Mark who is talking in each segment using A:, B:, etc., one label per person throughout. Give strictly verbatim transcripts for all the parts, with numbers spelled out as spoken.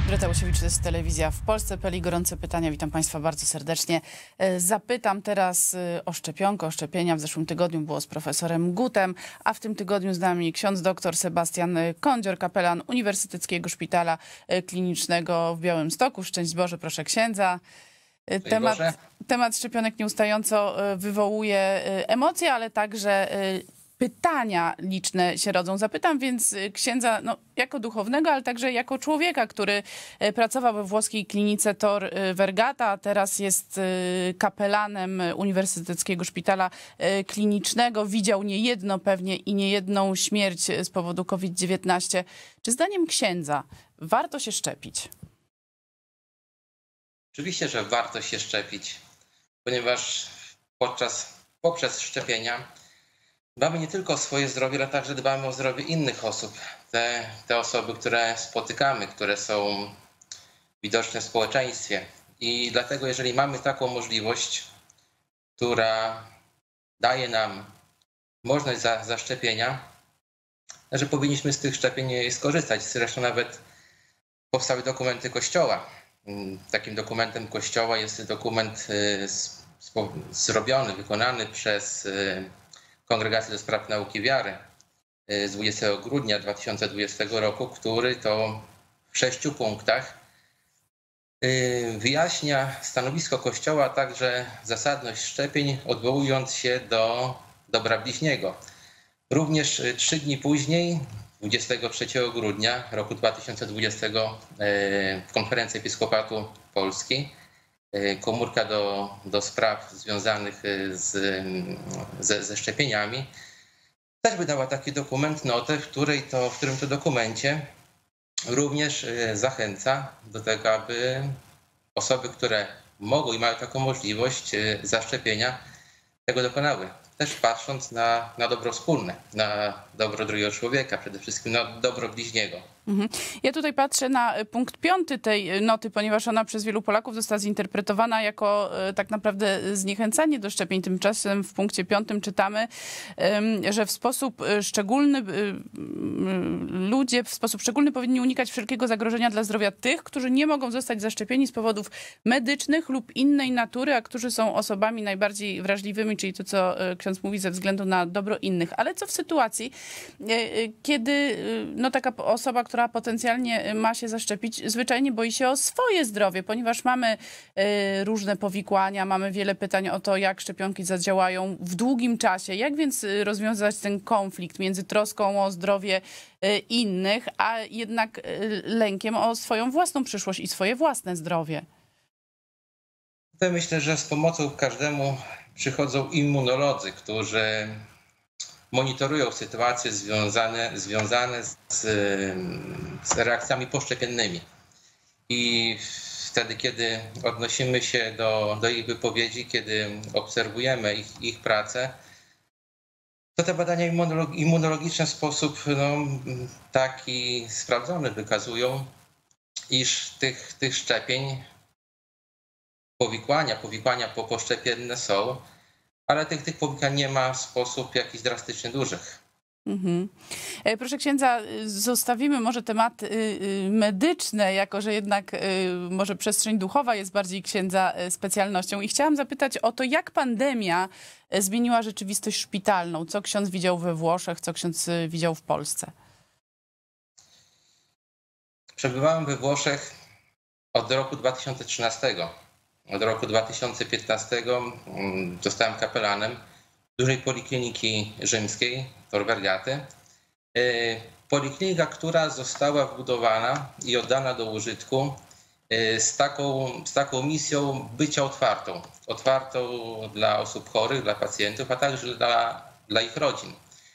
A: Greta Łusiewicz, to jest Telewizja w Polsce. Peli gorące pytania. Witam Państwa bardzo serdecznie. Zapytam teraz o szczepionkę, o szczepienia. W zeszłym tygodniu było z profesorem Gutem, a w tym tygodniu z nami ksiądz doktor Sebastian Kądzior, kapelan Uniwersyteckiego Szpitala Klinicznego w Białymstoku. Szczęść Boże, proszę księdza. Temat, temat szczepionek nieustająco wywołuje emocje, ale także pytania liczne się rodzą. Zapytam więc księdza no, jako duchownego, ale także jako człowieka, który pracował we włoskiej klinice Tor Vergata, a teraz jest kapelanem Uniwersyteckiego Szpitala Klinicznego. Widział niejedno pewnie i niejedną śmierć z powodu COVID dziewiętnaście. Czy zdaniem księdza warto się szczepić?
B: Oczywiście, że warto się szczepić, ponieważ podczas, poprzez szczepienia dbamy nie tylko o swoje zdrowie, ale także dbamy o zdrowie innych osób. Te, te osoby, które spotykamy, które są widoczne w społeczeństwie. I dlatego, jeżeli mamy taką możliwość, która daje nam możliwość za, zaszczepienia, że powinniśmy z tych szczepień skorzystać. Zresztą nawet powstały dokumenty Kościoła. Takim dokumentem Kościoła jest dokument zrobiony, wykonany przez Kongregację do Spraw Nauki Wiary z dwudziestego grudnia dwa tysiące dwudziestego roku, który to w sześciu punktach wyjaśnia stanowisko Kościoła, a także zasadność szczepień, odwołując się do dobra bliźniego. Również trzy dni później, dwudziestego trzeciego grudnia roku dwa tysiące dwudziestego, w Konferencji Episkopatu Polski komórka do, do spraw związanych z, ze, ze szczepieniami też wydała taki dokument, notę, w, której to, w którym to dokumencie również zachęca do tego, aby osoby, które mogą i mają taką możliwość zaszczepienia, tego dokonały. Też patrząc na, na dobro wspólne, na dobro drugiego człowieka, przede wszystkim na dobro bliźniego.
A: Mhm. Ja tutaj patrzę na punkt piąty tej noty, ponieważ ona przez wielu Polaków została zinterpretowana jako tak naprawdę zniechęcanie do szczepień. Tymczasem w punkcie piątym czytamy, że w sposób szczególny ludzie w sposób szczególny powinni unikać wszelkiego zagrożenia dla zdrowia tych, którzy nie mogą zostać zaszczepieni z powodów medycznych lub innej natury, a którzy są osobami najbardziej wrażliwymi, czyli to, co ksiądz mówi, ze względu na dobro innych. Ale co w sytuacji, kiedy no, taka osoba, która potencjalnie ma się zaszczepić, zwyczajnie boi się o swoje zdrowie, ponieważ mamy różne powikłania, mamy wiele pytań o to, jak szczepionki zadziałają w długim czasie. Jak więc rozwiązać ten konflikt między troską o zdrowie innych, a jednak lękiem o swoją własną przyszłość i swoje własne zdrowie?
B: Ja myślę, że z pomocą każdemu przychodzą immunolodzy, którzy monitorują sytuacje związane, związane z, z reakcjami poszczepiennymi. I wtedy, kiedy odnosimy się do, do ich wypowiedzi, kiedy obserwujemy ich, ich pracę, to te badania immunologiczne w sposób no, taki sprawdzony wykazują, iż tych, tych szczepień powikłania, powikłania poszczepienne są, ale tych, tych powikłań nie ma w sposób jakiś drastycznie dużych.
A: Mhm. Proszę księdza, zostawimy może tematy medyczne, jako że jednak może przestrzeń duchowa jest bardziej księdza specjalnością. I chciałam zapytać o to, jak pandemia zmieniła rzeczywistość szpitalną. Co ksiądz widział we Włoszech, co ksiądz widział w Polsce?
B: Przebywałem we Włoszech od roku dwa tysiące trzynastego. Od roku dwa tysiące piętnastego zostałem kapelanem dużej polikliniki rzymskiej, Tor Vergaty. Poliklinika, która została wbudowana i oddana do użytku z taką, z taką misją bycia otwartą. Otwartą dla osób chorych, dla pacjentów, a także dla, dla ich rodzin.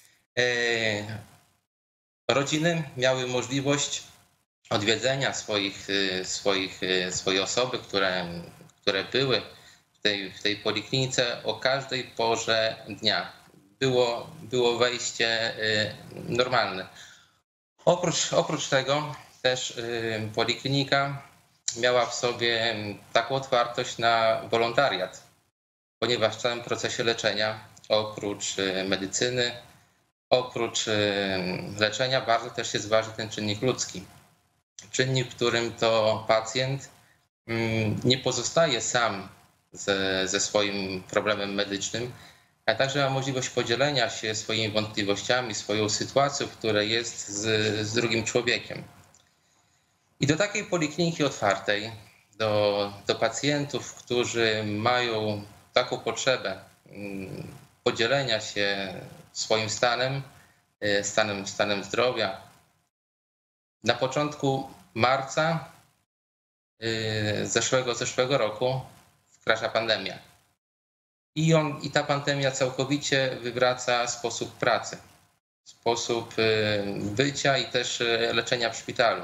B: Rodziny miały możliwość odwiedzenia swoich, swoich, swojej osoby, które które były w tej, w tej poliklinice o każdej porze dnia. Było, było wejście normalne. Oprócz, oprócz tego też poliklinika miała w sobie taką otwartość na wolontariat, ponieważ w całym procesie leczenia, oprócz medycyny, oprócz leczenia bardzo też jest ważny ten czynnik ludzki. czynnik, w którym to pacjent nie pozostaje sam ze, ze swoim problemem medycznym, a także ma możliwość podzielenia się swoimi wątpliwościami, swoją sytuacją, w której jest z, z drugim człowiekiem. I do takiej polikliniki otwartej, do, do pacjentów, którzy mają taką potrzebę podzielenia się swoim stanem, stanem, stanem zdrowia. Na początku marca zeszłego, zeszłego roku wkracza pandemia. I, on, I ta pandemia całkowicie wywraca sposób pracy, sposób bycia i też leczenia w szpitalu.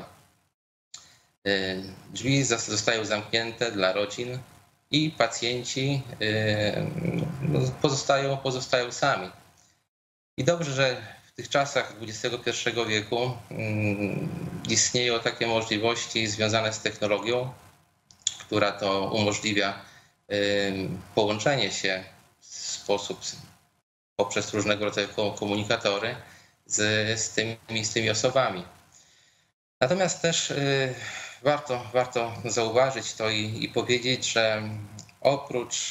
B: Drzwi zostają zamknięte dla rodzin i pacjenci pozostają, pozostają sami. I dobrze, że w tych czasach dwudziestego pierwszego wieku istnieją takie możliwości związane z technologią, która to umożliwia połączenie się w sposób poprzez różnego rodzaju komunikatory z, z, tymi, z tymi osobami. Natomiast też warto, warto zauważyć to i, i powiedzieć, że oprócz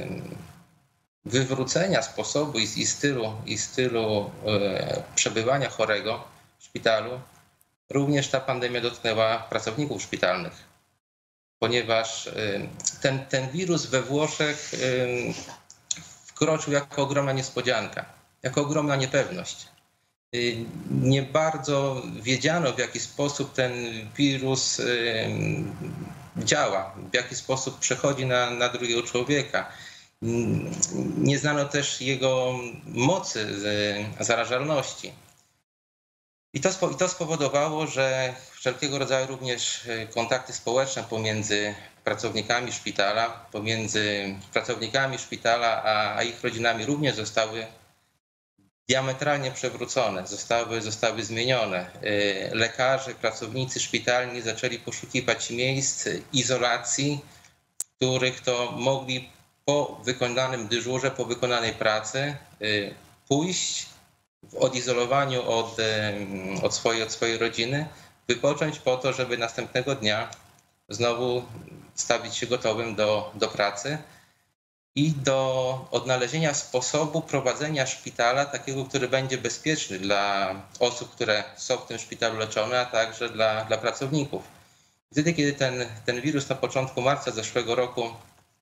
B: wywrócenia sposobu i, i stylu, i stylu przebywania chorego w szpitalu, również ta pandemia dotknęła pracowników szpitalnych, ponieważ ten, ten wirus we Włoszech wkroczył jako ogromna niespodzianka, jako ogromna niepewność. Nie bardzo wiedziano, w jaki sposób ten wirus działa, w jaki sposób przechodzi na, na drugiego człowieka. Nie znano też jego mocy zarażalności. I to, i to spowodowało, że wszelkiego rodzaju również kontakty społeczne pomiędzy pracownikami szpitala, pomiędzy pracownikami szpitala a, a ich rodzinami również zostały diametralnie przewrócone, zostały, zostały zmienione. Lekarze, pracownicy szpitalni zaczęli poszukiwać miejsc izolacji, w których to mogli po wykonanym dyżurze, po wykonanej pracy pójść w odizolowaniu od, od, swojej, od swojej rodziny, wypocząć po to, żeby następnego dnia znowu stawić się gotowym do, do pracy i do odnalezienia sposobu prowadzenia szpitala takiego, który będzie bezpieczny dla osób, które są w tym szpitalu leczone, a także dla, dla pracowników. Wtedy, kiedy ten, ten wirus na początku marca zeszłego roku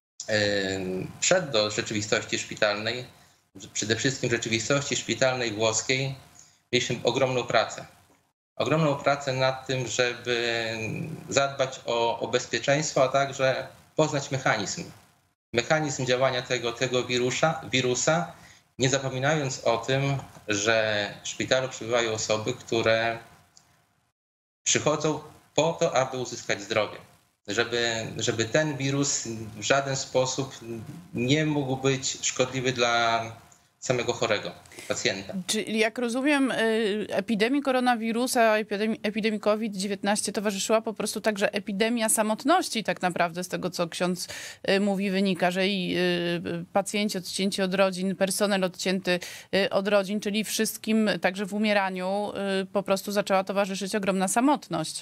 B: wszedł do rzeczywistości szpitalnej, przede wszystkim rzeczywistości szpitalnej włoskiej, mieliśmy ogromną pracę. Ogromną pracę nad tym, żeby zadbać o, o bezpieczeństwo, a także poznać mechanizm. Mechanizm działania tego, tego wirusa, wirusa, nie zapominając o tym, że w szpitalu przebywają osoby, które przychodzą po to, aby uzyskać zdrowie. Żeby, żeby ten wirus w żaden sposób nie mógł być szkodliwy dla samego chorego pacjenta.
A: Czyli jak rozumiem, epidemii koronawirusa, epidemii, epidemii COVID dziewiętnaście towarzyszyła po prostu także epidemia samotności tak naprawdę, z tego co ksiądz mówi, wynika, że i pacjenci odcięci od rodzin, personel odcięty od rodzin, czyli wszystkim także w umieraniu po prostu zaczęła towarzyszyć ogromna samotność.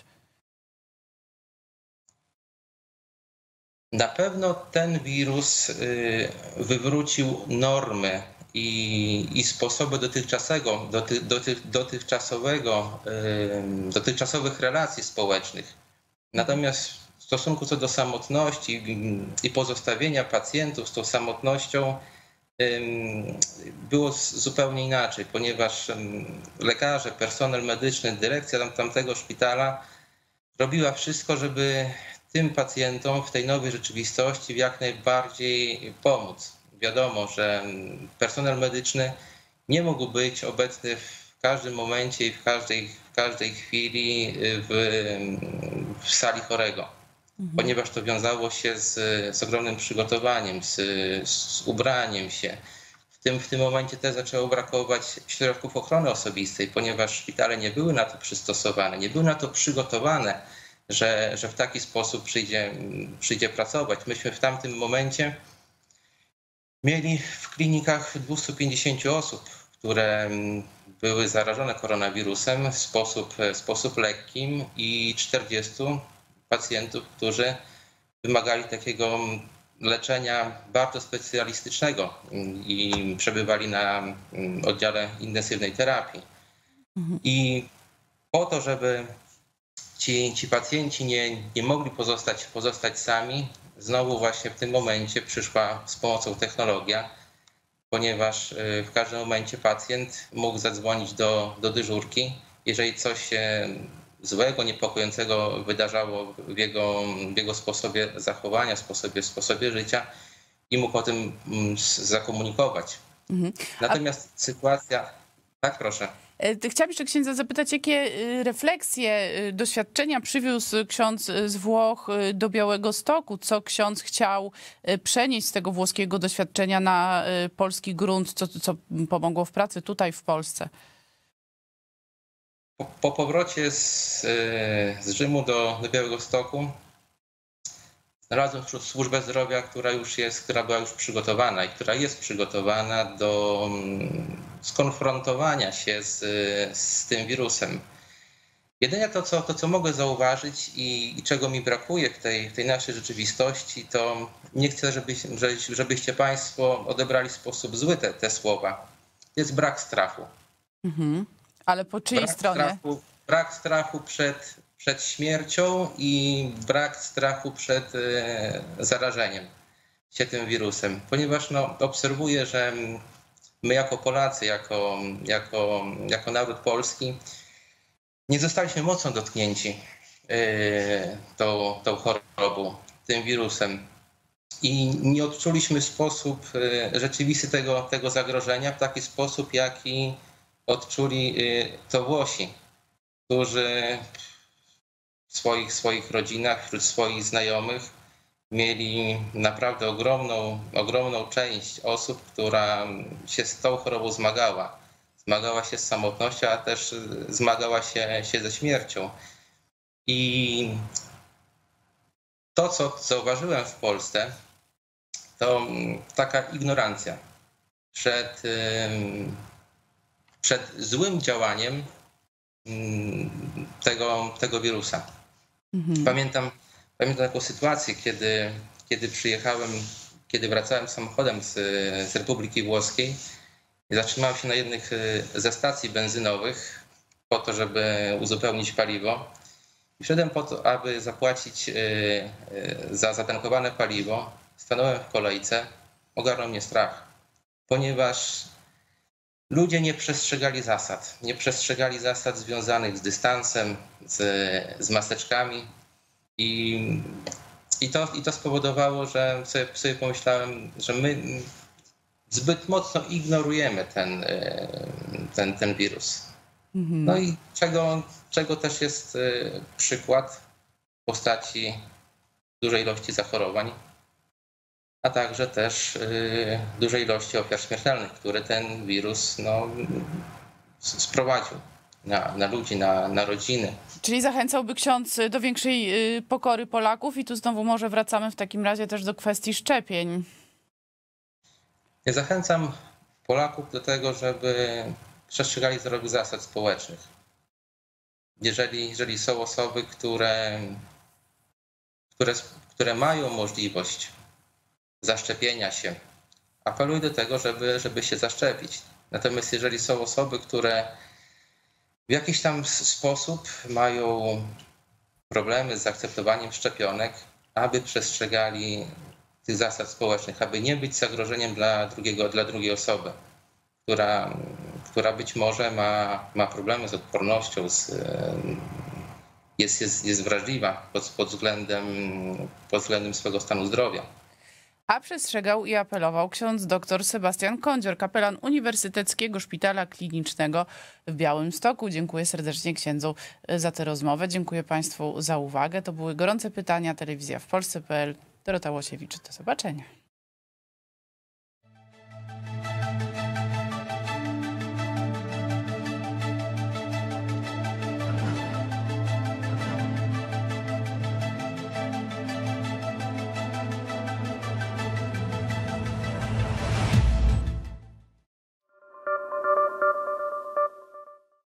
B: Na pewno ten wirus wywrócił normy i, i sposoby dotychczasowego, doty, doty, dotychczasowego, dotychczasowych relacji społecznych. Natomiast w stosunku co do samotności i pozostawienia pacjentów z tą samotnością było zupełnie inaczej, ponieważ lekarze, personel medyczny, dyrekcja tamtego szpitala robiła wszystko, żeby tym pacjentom w tej nowej rzeczywistości w jak najbardziej pomóc. Wiadomo, że personel medyczny nie mógł być obecny w każdym momencie i w każdej, w każdej chwili w, w sali chorego, mhm. ponieważ to wiązało się z, z ogromnym przygotowaniem, z, z ubraniem się. W tym, w tym momencie też zaczęło brakować środków ochrony osobistej, ponieważ szpitale nie były na to przystosowane, nie były na to przygotowane, Że, że w taki sposób przyjdzie, przyjdzie pracować. Myśmy w tamtym momencie mieli w klinikach dwieście pięćdziesiąt osób, które były zarażone koronawirusem w sposób, w sposób lekkim i czterdziestu pacjentów, którzy wymagali takiego leczenia bardzo specjalistycznego i przebywali na oddziale intensywnej terapii. Mhm. I po to, żeby ci, ci pacjenci nie, nie mogli pozostać, pozostać sami, znowu właśnie w tym momencie przyszła z pomocą technologia, ponieważ w każdym momencie pacjent mógł zadzwonić do, do dyżurki, jeżeli coś się złego, niepokojącego wydarzało w jego, w jego sposobie zachowania, sposobie, sposobie życia i mógł o tym zakomunikować. Mhm. Natomiast A... sytuacja... Tak, proszę.
A: Chciałam jeszcze księdza zapytać, jakie refleksje, doświadczenia przywiózł ksiądz z Włoch do Białegostoku? Co ksiądz chciał przenieść z tego włoskiego doświadczenia na polski grunt? Co, co pomogło w pracy tutaj w Polsce?
B: Po, po powrocie z, z Rzymu do, do Białegostoku znalazłem służbę zdrowia, która już jest, która była już przygotowana i która jest przygotowana do skonfrontowania się z, z tym wirusem. Jedynie to, co, to, co mogę zauważyć i, i czego mi brakuje w tej, w tej naszej rzeczywistości, to nie chcę, żebyś, żebyście Państwo odebrali w sposób zły te, te słowa. Jest brak strachu.
A: Mhm. Ale po czyjej
B: brak
A: stronie?
B: Strachu, brak strachu przed, przed śmiercią i brak strachu przed e, zarażeniem się tym wirusem. Ponieważ no, obserwuję, że my jako Polacy, jako, jako, jako naród polski nie zostaliśmy mocno dotknięci e, tą, tą chorobą, tym wirusem. I nie odczuliśmy w sposób e, rzeczywisty tego, tego zagrożenia w taki sposób, jaki odczuli to Włosi, którzy w swoich, swoich rodzinach, wśród swoich znajomych mieli naprawdę ogromną, ogromną część osób, która się z tą chorobą zmagała. Zmagała się z samotnością, a też zmagała się, się ze śmiercią. I to, co zauważyłem w Polsce, to taka ignorancja przed przed złym działaniem tego, tego wirusa. Mhm. Pamiętam, pamiętam taką sytuację, kiedy, kiedy przyjechałem, kiedy wracałem samochodem z, z Republiki Włoskiej i zatrzymałem się na jednej ze stacji benzynowych po to, żeby uzupełnić paliwo. I wszedłem po to, aby zapłacić za zatankowane paliwo. Stanąłem w kolejce, ogarnął mnie strach, ponieważ ludzie nie przestrzegali zasad. Nie przestrzegali zasad związanych z dystansem, z, z maseczkami. I, i, to, i to spowodowało, że sobie, sobie pomyślałem, że my zbyt mocno ignorujemy ten, ten, ten wirus. Mhm. No i czego, czego też jest przykład w postaci dużej ilości zachorowań, a także też y, dużej ilości ofiar śmiertelnych, które ten wirus no, sprowadził na, na ludzi, na, na rodziny.
A: Czyli zachęcałby ksiądz do większej y, pokory Polaków i tu znowu może wracamy w takim razie też do kwestii szczepień.
B: Ja zachęcam Polaków do tego, żeby przestrzegali zdrowych zasad społecznych. Jeżeli, jeżeli są osoby, które, które, które mają możliwość zaszczepienia się, apeluję do tego, żeby, żeby się zaszczepić. Natomiast jeżeli są osoby, które w jakiś tam sposób mają problemy z zaakceptowaniem szczepionek, aby przestrzegali tych zasad społecznych, aby nie być zagrożeniem dla, drugiego, dla drugiej osoby, która, która być może ma, ma problemy z odpornością, z, jest, jest, jest wrażliwa pod, pod, względem, pod względem swego stanu zdrowia.
A: A przestrzegał i apelował ksiądz dr Sebastian Kądzior, kapelan Uniwersyteckiego Szpitala Klinicznego w Białymstoku. Dziękuję serdecznie księdzu za tę rozmowę. Dziękuję Państwu za uwagę. To były gorące pytania. Telewizja w Polsce kropka p l. Dorota Łosiewicz. Do zobaczenia.